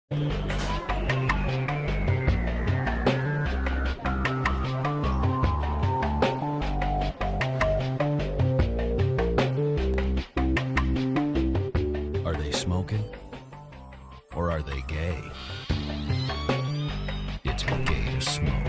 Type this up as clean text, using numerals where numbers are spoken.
Are they smoking? Or are they gay? It's gay to smoke.